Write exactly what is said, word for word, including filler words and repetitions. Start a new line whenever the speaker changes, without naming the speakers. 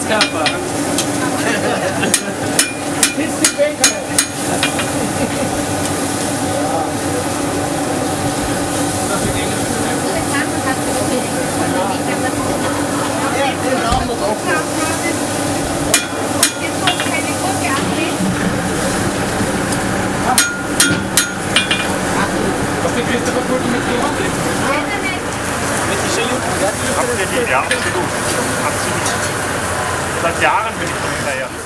Heizkörper. Pisst Bäcker.
Ja, absolut. Absolut. Seit Jahren bin ich schon hinterher.